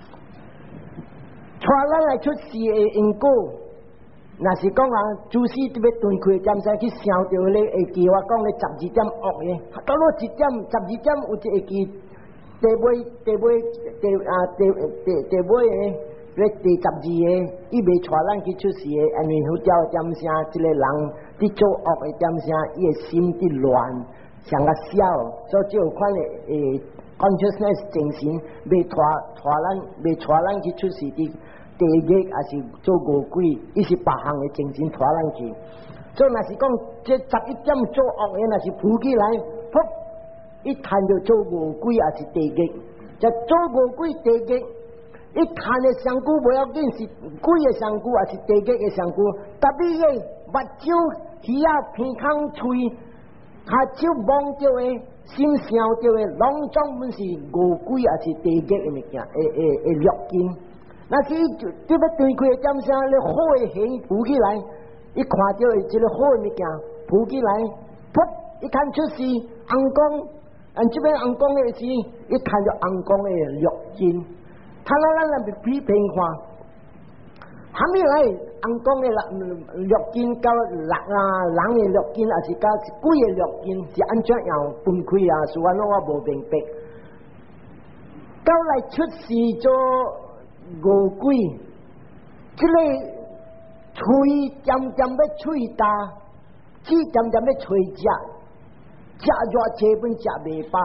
A: 带咱来出事的因果。若是讲啊，主师特别断开点先去想到咧，会记我讲咧十二点恶嘅，到落一点十二点有一会记第尾第尾第啊第第第尾嘅，咧第十二个，伊未带咱去出事嘅，因为好叫点声，一个人。啲做恶嘅点声，伊嘅心啲乱，像个小，所以有款嘅诶 consciousness 精神，未拖拖咱，未拖咱去出事啲地狱，还是做恶鬼，伊是别项嘅精神拖咱去。所以若是讲这十一点做恶嘅，若是浮起来，噗，一谈就做恶鬼，还是地狱，就做恶鬼地狱。一谈嘅香菇不要紧，是鬼嘅香菇，还是地狱嘅香菇，特别嘅目睭。耳啊、鼻腔、喙， 下手摸着的，心想着的，拢总本是五鬼也是地界的物件，诶诶诶，六根。那是对不对开点声，你好的形浮起来，一看到一个好的物件浮起来，噗，一看出是红光，按这边红光的是，一看到红光的六根，他那咱来比评看，还没来红光的六根，到人啊人的六根，也是到鬼的六根，是安怎样分开啊？所以我无明白，到来出事做。五鬼，这个喙渐渐要喙大，嘴渐渐要喙食，食偌济本食袂饱。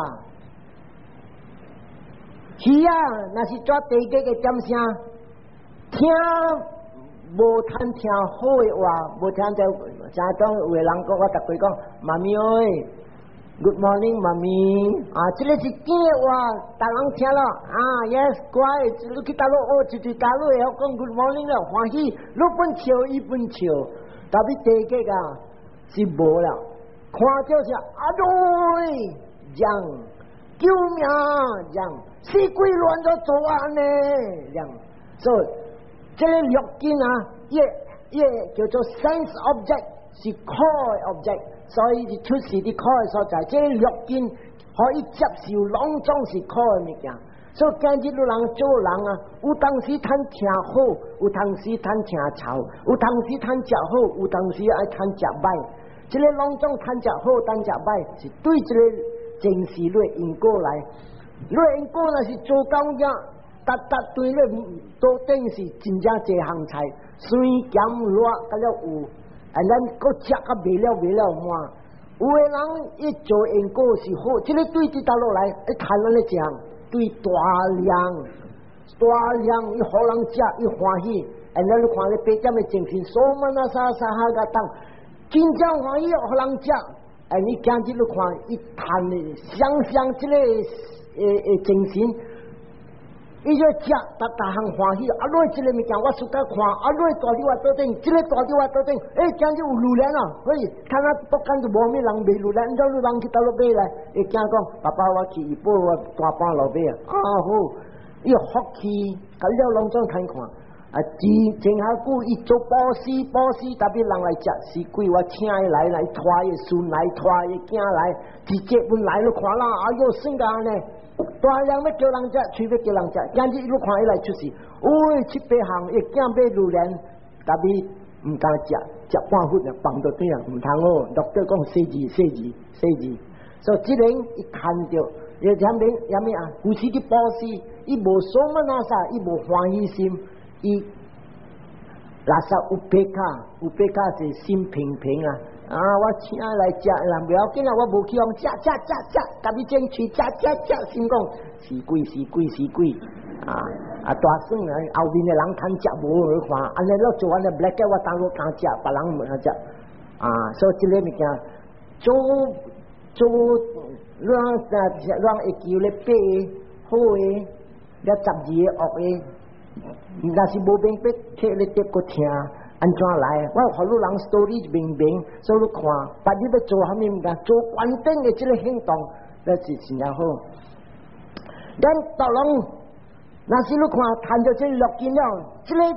A: 鱼啊，若是抓地界嘅点声，听无通听好嘅话，无听就正当有个人讲，我逐句讲，妈咪哎。Good morning, 妈咪。啊，这个是真的话，大人听了啊 ，Yes， 乖，你去大陆学一句大陆会晓讲 Good morning 了，欢喜，你本笑，伊本笑，但是地界啊是无了，看到是阿对，这样救命，这样死鬼乱咗做安呢，这样，所以这个六根啊，也也叫做 sense object， 是 core object。所以是出事的考的所在，这六根可以接受拢总是考的物件。所以今日路人做人啊，有当时通听好，有当时通听吵，有当时通食好，有当时爱通食歹。这个拢总通食好，通食歹，是对这个正事类因果来。类因果若是做工业，达达对咧都顶是真正一项菜，水咸热甲了有。啊，咱个食个未了未了满，有个人一做因果是好，这个对这道路来，一看咱咧讲，对大量大量伊好人食，伊欢喜，啊，咱你看咧八点的精神，所么那啥啥哈个当，真正欢喜好人食，啊，你今日你看一谈的想想这个诶诶精神。伊就食，逐逐项欢喜，啊！落即个物件我suka看，啊！落大啲我倒顶，即个大啲我倒顶，诶，今日有路人啊！所以看啊，不干就无咩人卖路人，你路人去倒落买来，会惊讲爸爸我去一步我大半路买啊！啊好，伊福气，咁了拢总睇看，啊！前前下久伊做保险，保险特别人来食，是贵我请伊来来拖伊孙来拖伊囝来，直接本来都看啦，哎哟，性格呢？大量要叫人食，除非叫人食。今日一路看起来出事，喂，七八项一惊买路人，特别唔敢食，食半分就放到底啊，唔通哦。doctor讲四字四字四字，所以这人一看到，也前面也咩啊，有时啲保险，伊无什么那啥，伊无欢喜心，伊垃圾有白卡，有白卡是心平平啊。啊！我请来食，人不要紧啦，我无去用食食食食，特别争取食食食，心讲是贵是贵是贵啊！啊大算啊，后面的人肯食无去看，安尼咯做安尼 black 我当我敢食，别人唔敢食啊！所以这个物件做做让啊让会叫咧白好诶，了十二个恶诶，若是无明白，摕咧得个听。安怎来？我好多人 story 明明，所以看，把你要做虾米物件，做关键的这个行动，那是真正好。咱大人，那是你看，谈到这六斤了，这个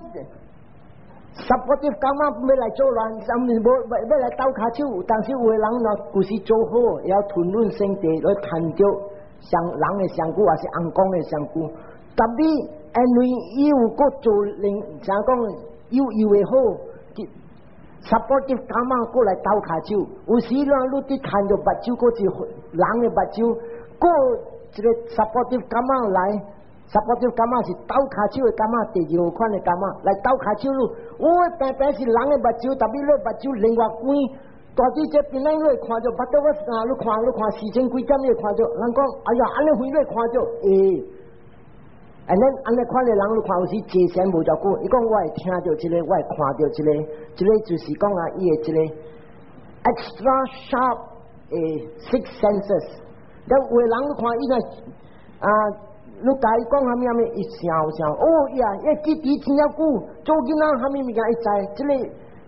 A: supportive 干嘛要来做乱？上面无要来斗骹手，但是有个人呢，故事做好，也要吞润身体，来谈到上人的香菇，还是红光的香菇，特别因为伊有个做令，怎讲？有有会好，supportive 干嘛过来斗骹手？有时让你啲看到目睭，嗰是人嘅目睭，嗰一个 supportive 干嘛来 ？supportive 干嘛是斗骹手嘅干嘛？第二款嘅干嘛来斗骹手咯？我平平是人嘅目睭，特别你目睭另外关，大啲这边咱你看到，不得我啊，你看你看四千几点你看到，人讲哎呀，安尼回来看到，诶。安尼安尼款的人，你看有时坐神无照顾，伊讲我会听到这个，我会看到这个，这个就是讲啊，伊的这个 extra sharp 诶 six senses。但有的人你看伊个啊，你甲伊讲虾米虾米，伊想想，哦呀，伊记忆真了久，做囡仔虾米物件伊知，这个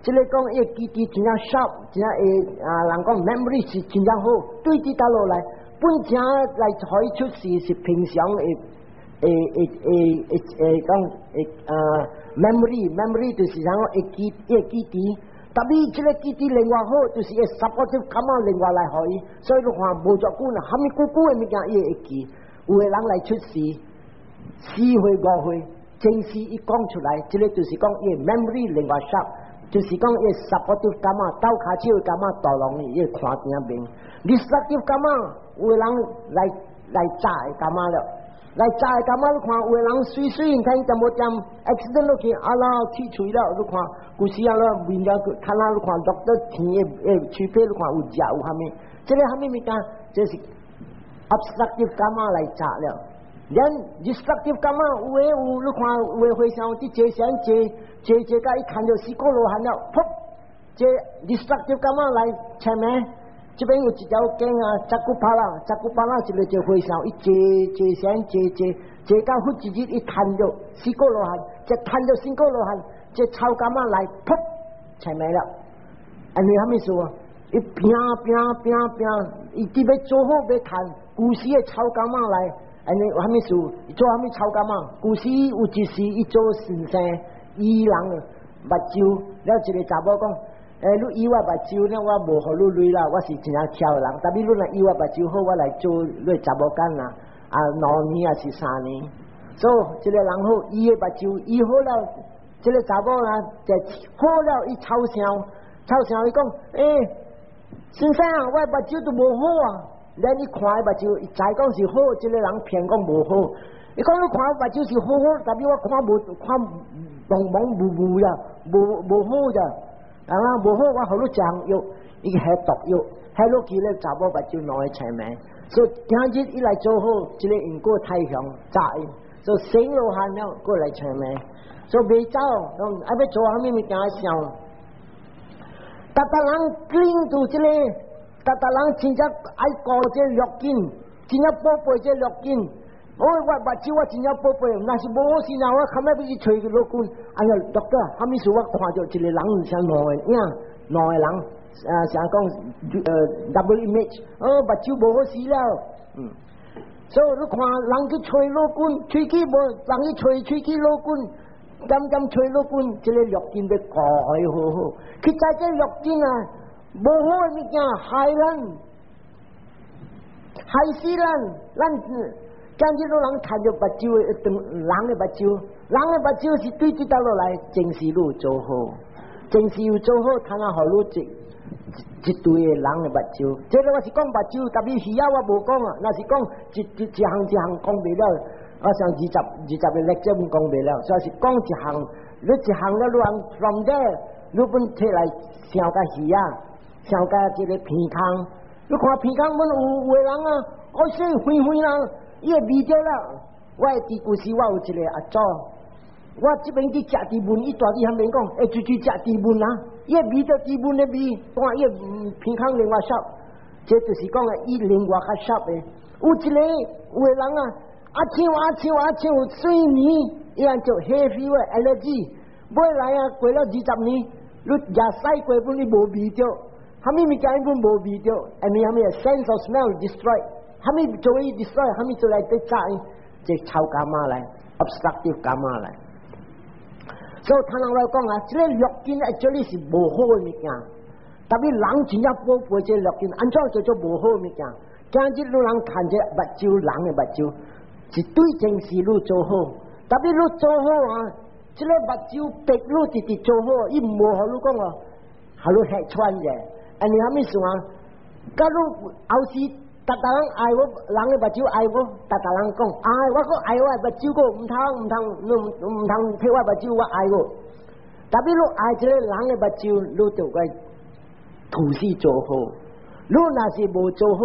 A: 即个讲伊记忆真正 sharp， 真正会啊，人讲 memory 是真正好，对伫倒落来，本正来可以出事是平常会会会会会会讲会啊 memory memory 就是讲会记会记忆。特别即个记忆另外好，就是会 supportive 感啊另外来互伊，所以你看无偌久啦，虾米久久诶物件伊会记。有诶人来出事，四岁五岁，正事一讲出来，即、这个就是讲伊 memory 另外 sharp， 就是讲伊 supportive 感啊，斗骹手诶感啊，大龙伊会看顶面。destructive 感啊，有诶人来来炸诶感啊了。来炸诶感觉，你看有诶人水水，你看怎么点 accident 落去，啊啦剔除了，你看有时啊啦面了看啦，你看 doctor 天诶诶喙皮，你看有食有虾米，即个虾米物件，这是 obstructive 感觉来炸了。然 destructive 感觉有诶有，你看有诶回想伫坐上坐坐坐甲伊看到死骨落汗了，噗！这 destructive 感觉来前面。这边有一条径啊，十骨巴啦，十骨巴啦，一个就回上，一坐坐上坐坐坐到忽一日一摊着，四个落汗，这摊着四个落汗，这草柑啊来，噗，前没了。安尼虾米事啊？伊拼拼拼拼，伊伫要做好要摊，故时的草柑啊来，安尼有虾米事？伊做虾米草柑啊？故时有一时伊做先生，伊人目睭，了一个查某讲。诶，你以我目睭呢？我无互你累啦，我是真正挑人。但你你若以我目睭好，我来做你查某干啦，啊，两年还是三年。所以，这个人好，伊的目睭，伊好了，这个查某啦，就好了，伊吵声，吵声伊讲，诶、欸，先生啊，我目睭都无好啊。然你看目睭，伊再讲是好，这个人偏讲无好。伊讲你看目睭是好好，但比我看无看蒙蒙糊糊呀，无无好咋。啊！无好，我互你食药，伊个系毒药，系落去咧，查某目睭两个前面，所以今日伊来做好，即个因过太阳炸因，所以醒落汗了过来前面，所以未走，啊要做虾米物件想，逐逐人盯住即个，逐逐人真正爱顾这绿筋，真正宝贝这绿筋。我我目睭我真正宝贝，若是无好时阵，我看要去找个老公。哎呀，doctor，虾米事我看到一个人像两个影，两个人啊，像讲呃 double image， 哦，目睭无好时了，嗯，所以你看人去找老公，喙齿无，人去找喙齿老公，点点找老公，这个绿筋要搞开好好，去在这绿筋啊，无好的物件害人，害死人，咱。今日老人看着目睭的，等人的目睭，人的目睭是对对倒落来，正事路做好，正事又做好，看下好路一一堆的人的目睭。这个我是讲目睭，特别鱼啊我无讲啊，那是讲一一一项一项讲袂了，我上二十二十个历史本讲袂了，所以是讲一项，你一项了你人 from there， 你本摕来想甲鱼啊，想甲这个鼻孔，你看鼻孔本有有的人啊，我说灰灰啦。伊会味着了，我伫故事我有一个阿祖，我这边去食猪焖，伊大弟还免讲，会出去食猪焖啊，伊会味着猪焖的味，看伊鼻孔另外少，这就是讲啊，伊另外较少的。有一个有的人啊，啊唱啊唱啊唱，水年伊按做 heavy 的 allergy， 买来啊过了二十年，你食西瓜本你无味着，虾米物件本无味着，安尼虾米 sense of smell destroy。虾米做伊 destroy， 虾米做来得炸伊，即臭柑仔来 ，obstructive 柑仔来。所以听人来讲啊，即个绿筋啊，这里是无好的物件。特别人真正宝贝这绿筋，安怎叫做无好的物件？今日路人看这目睭，人的目睭，是对正事路做好。特别路做好啊，即个目睭白路直直做好，伊无互你讲哦，互你吓穿者。安尼虾米事啊？假如后时。逐逐人爱我，人的目睭爱我，逐逐人讲爱我，我爱我目睭个，唔通唔通，你唔唔通替我目睭我爱我。特别你爱一个人的目睭，你就该图事做好。你若是无做好，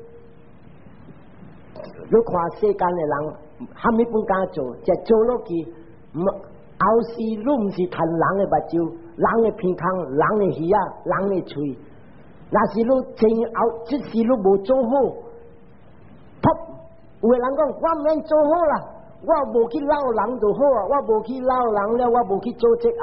A: 你看世间的人，虾米本敢做，就做落去，唔后时你唔是谈人的目睭，人的鼻孔，人的耳啊，人的嘴。若是你真后，即是你无做好，噗！有个人讲，我唔免做好啦，我无去捞人就好啊，我无去捞人了，我无去做这行，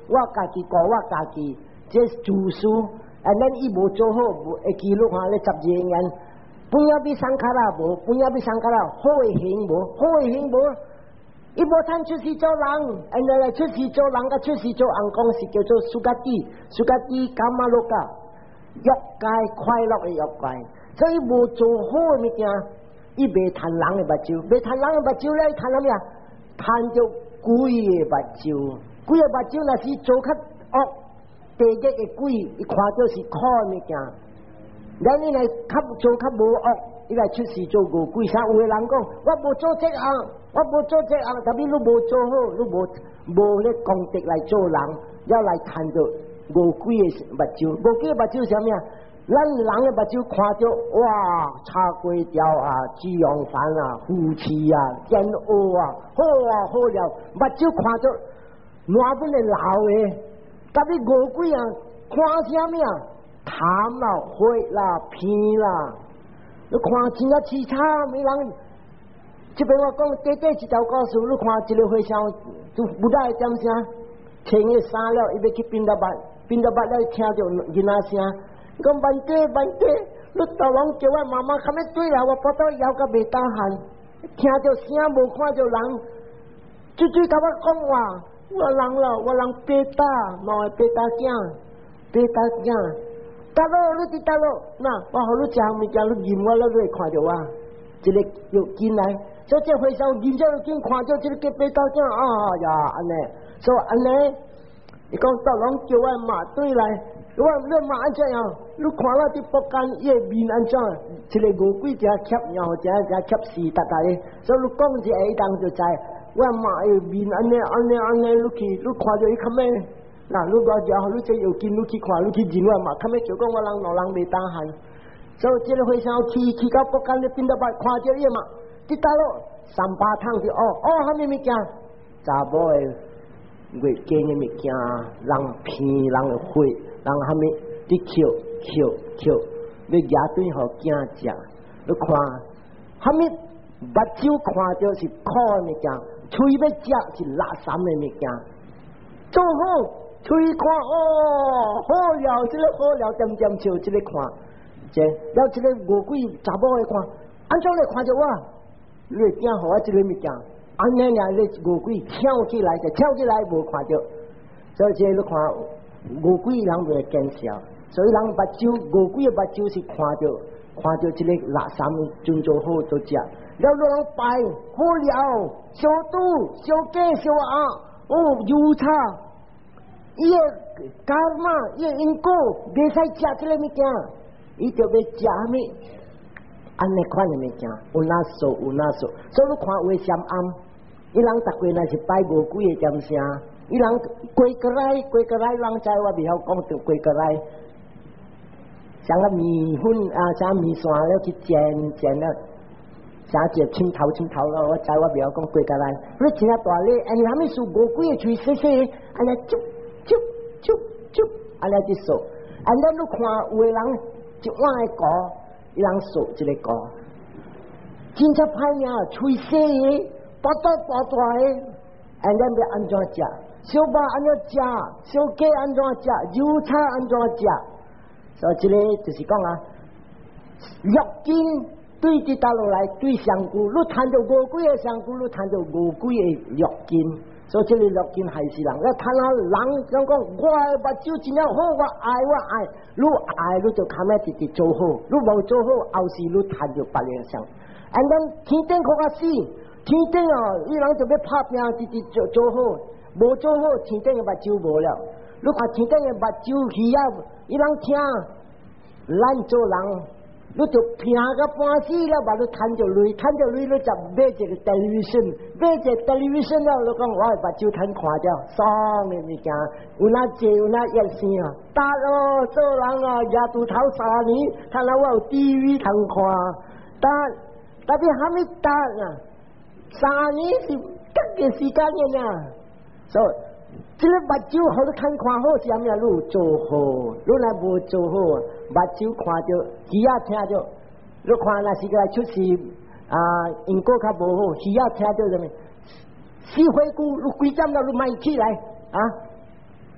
A: 我家己顾我家己，这自私，啊，咱伊无做好，会记录下咧十二年，半夜比上卡啦无，半夜比上卡啦，好会行无，好会行无，伊无趁出世做人，安尼来出世做人，甲出世做人讲是叫做苏格蒂，苏格蒂伽马洛噶，欲界快乐的欲界，所以无做好的物件，伊袂趁人的目睭，袂趁人的目睭咧，趁啥物啊？趁着鬼的目睭。鬼个目睭若是做较恶，地狱个鬼，伊看到是苦物件。咱伊来较做较无恶，伊来出世做恶鬼。啥有个人讲，我无做这行，我无做这行，特别你无做好，你无无咧功德来做人，要来看到恶鬼的目睭。恶鬼的目睭是啥物啊？咱人的目睭看到哇，叉粿条啊，鸡肉饭啊，夫妻啊，煎鹅啊，好啊好了，目睭看到。满本的老的，特别恶鬼啊，看啥物啊？贪啦、血啦、偏啦，你看真啊凄惨，没人。这边我讲短短一条故事，你看一个和尚就不大点声，穿个衫了，伊要去宾达巴，宾达巴了听到囡仔声，讲万岁万岁，你大王叫我妈妈，看要对啦，我跑到腰甲袂打汗，听到声无看到人，最最甲我讲话。我人了，我人白打，毛白打囝，白打囝。大佬，你伫大佬，那我互你食物件，你认我了，你会看到我。一个又进来，所以这回上认这就见看到这个叫白打囝，啊呀，安尼，所以安尼，你讲大佬叫我骂对来，我你骂安怎样？你看我伫福建伊个面安怎？一个五鬼只吸鸟，只只吸死达达的，所以你讲一下，伊当就知。我妈诶面安尼安尼安尼，你去你看到伊较咩？嗱，你我只好你这又见你去看，你去认我嘛，较咩就讲我人老人未打汗，所以这个会上去去到福建咧变得白，看到伊嘛，啲大佬三巴汤就哦哦，虾米物件？查某诶月经诶物件，人偏人诶血，人虾米啲扣扣扣，你野对互囝食，你看虾米？目睭看到是苦的物件，嘴要食是垃圾的物件。做好嘴看哦，好了，这个好了，点点笑，这个看，这了这个恶鬼查某的看，安怎来看着我？你惊互我这个物件，安尼呀，你恶鬼跳起来就跳起来无看着，所以这你看恶鬼人袂见笑，所以人目睭恶鬼的目睭是看着看着这个垃圾的，真做好做食。了人拜好了，小肚、小鸡、小鸭，哦，油茶，伊个伽马，伊个因果，袂使食这个物件，伊就要食咩？安尼款的物件，有哪数有哪数，所以你看为上暗，伊人逐个若是拜无几个点声，伊人规个来规个来，人知我袂晓讲着规个来，像个米粉啊，像米线了去煎煎了。啥只青头青头咯，我知我袂晓讲几个来，你真啊大咧，安尼虾米数无几个喙细细，安尼啾啾啾啾，安尼只数，安尼你看有个人一碗个歌，伊人数一个歌，真正歹命，喙细个，大大大大个，安尼要安怎食？小肉安怎食？小鸡安怎食？油菜安怎食？所以这个就是讲啊，肉筋。对这大陆来对香菇，你谈到五几个香菇，你谈到五几个肉筋，所以这个肉筋害死人。要谈到人讲讲，我目睭真正好，我爱我爱，你爱你就看咩直直做好，你无做好，后时你谈到别人上。and then 天顶可较死，天顶哦，伊人就要拍拼直直做做好，无做好天顶嘅目睭无了。你看天顶嘅目睭鱼啊，伊人听，咱做人。你就拼个半死了，把你摊着累，摊着累，你就买一个 television， 买一个 television 了，你讲我把酒摊看掉，爽的物件，有那济有那热心啊，大咯做人啊，夜肚头三年，看来我有 T V 通看，但特别还没大啊，三年是隔个时间的呀，所以这个目睭好你看看好是啥物啊？你有做好，你若无做好，目睭看着，耳仔听着，你看若是个出事啊，因果较无好，耳仔听着什么？死灰姑，你几点了？你卖起来啊？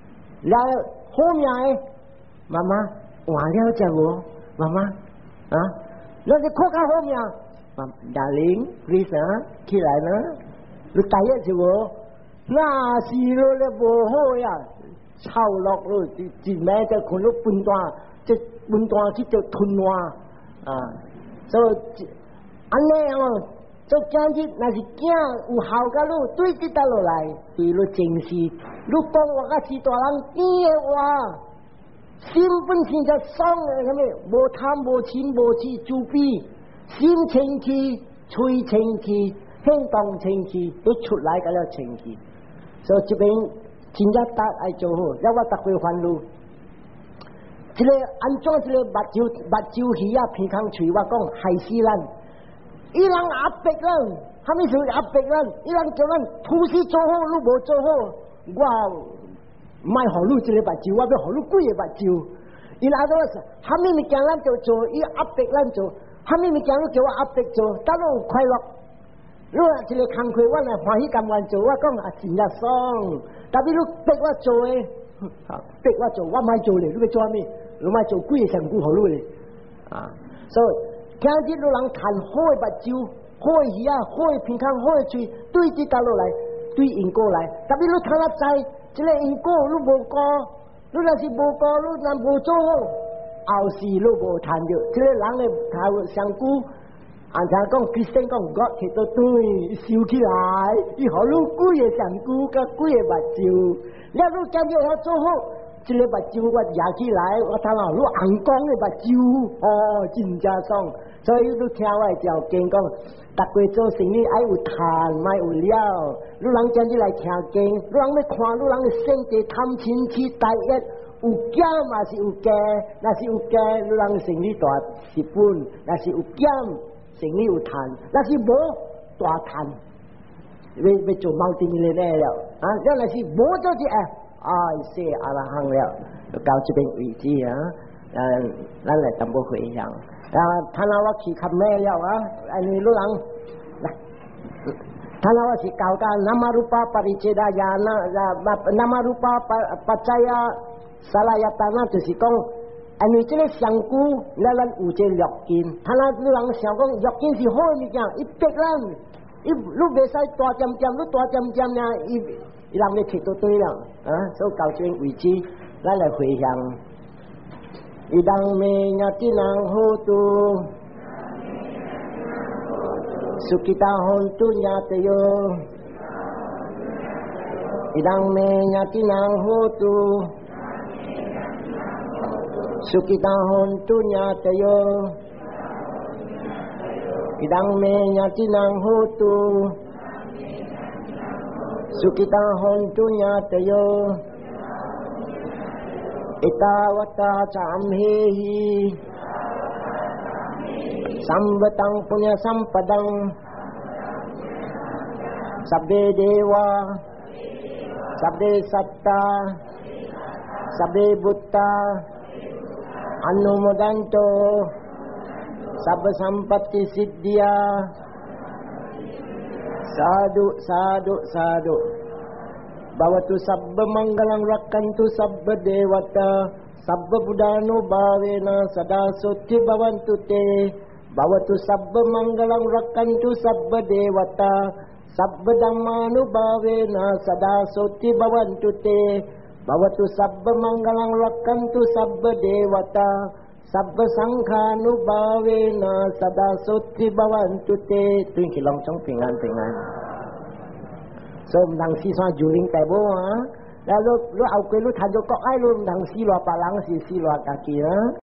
A: แล้ว好命诶，妈妈换了只无，妈妈啊，你是靠较好命，妈 darling please 啊，起来呢，你第一只无，那是咯咧无好呀，臭落咯，一暝就看到分段，即分段去做吞换啊，所以安尼哦。做今日那是囝有效甲你对得得落来，对你正视，你讲话甲是大人听的话，心本身就爽的，什么无贪无嗔无痴自卑，心清气、嘴清气、行动清气，都出来甲了清气。所以这边真正搭爱做好，要我搭回烦恼。这个安怎这个目睭目睭鱼啊，鼻孔喙，我讲害死咱。伊人压迫咱，虾米事压迫咱？伊人叫咱土司做好，你无做好，我卖互你一个目睭，我要互你几个目睭。伊拉都说，虾米物件咱就做，伊压迫咱做，虾米物件你叫我压迫做，等我有快乐。如果一个工课，我来欢喜甘愿做，我讲啊真呀爽。但是你逼我做诶，逼我做，我卖做咧，你要做咩？你卖做几个上古互你咧？啊，所以。今日有人看好的目睭，好的耳啊，好的鼻孔，好的嘴，对起打落来，对因果来。特别你睇得知，这个因果你无过，你若是无过，你若无做好，后世你无谈着。这个人的头上古，按常讲，christian讲我摕到对，收起来，伊互你几个上古，甲几个目睭，了你今日要做好。这个目睭我压起来，我睇下你红光的目睭，哦，真正爽。所以你听我条件讲，大家做生意爱有赚，莫有了。你人今日来听经，你人要看，你人的身体贪嗔痴大一，有减嘛是有加，那是有加，你人生意大是本，那是有减，生意有赚，那是无大赚。要要做矛盾的咧了，啊，那那是无做只哎。哎，说阿拉行了，就到这边为止啊！嗯，咱来淡薄回想，啊，他那我去看咩了啊？哎，你路人，来，他那我是教教nama rupa paricedaya na nama rupa pacaya salayatana，就是讲，哎，你这个上古，咱咱有这六根，他那路人想讲六根是好的物件，伊逼咱，伊你袂使大尖尖，你大尖尖呀，伊。伊人咧摕到对了，啊，所以到这为止，咱来回想。伊当咩呀？只能好度，苏吉达红度呀得哟。伊当咩呀？只能好度，苏吉达红度呀得哟。伊当咩呀？只能好度。Sukita hontunya tayo itawata camhehi sambatang punya sampadang sabde dewa sabde satta sabde buddha anumodanto sabba sampatti siddhya Sadu, sadu, sadu. Bhavatu sabba mangalang rakkantu sabba devata sabba buddhano bhavena sada sutti bhavantu te. Bhavatu sabba mangalang rakkantu sabba devata sabba dhammano bhavena sada sutti bhavantu te. Bhavatu sabba mangalang rakkantu sabba devata sabba sankhanu bhavena sada sutti bhavantu te. tuyên kỳ long trong平安平安 so 唔通死山就靈大寶啊！你你後句你談咗國愛，你唔通死落別人是死落家己啊！